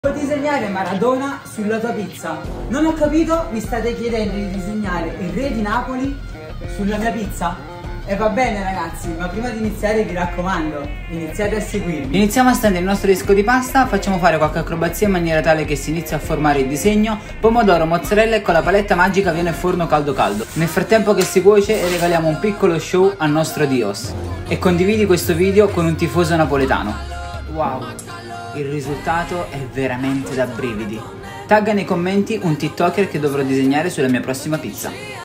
Devo disegnare Maradona sulla tua pizza. Non ho capito, mi state chiedendo di disegnare il re di Napoli sulla mia pizza? E va bene ragazzi, ma prima di iniziare vi raccomando, iniziate a seguirmi. Iniziamo a stendere il nostro disco di pasta, facciamo fare qualche acrobazia in maniera tale che si inizi a formare il disegno, pomodoro, mozzarella e con la paletta magica viene forno caldo caldo. Nel frattempo che si cuoce regaliamo un piccolo show al nostro Dios. E condividi questo video con un tifoso napoletano. Wow, il risultato è veramente da brividi. Tagga nei commenti un TikToker che dovrò disegnare sulla mia prossima pizza.